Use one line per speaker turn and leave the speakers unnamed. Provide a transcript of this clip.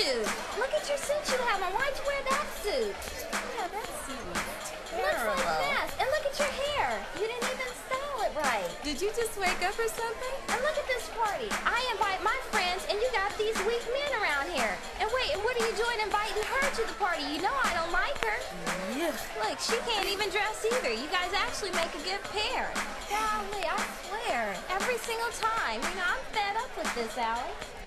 dude. Look at your suit you have on. Why'd you wear that suit?
Yeah, that suit looks
Looks
terrible.
like this. And look at your hair. You didn't even style it right.
Did you just wake up or something?
And look at this party. I invite my friends, and you got these weak men around here. And wait, and what are you doing inviting her to the party? You know I don't like her.
Yeah.
Look, she can't even dress either. You guys actually make a good pair. Golly, I swear. Every single time. You know, I'm fed up with this, Allie.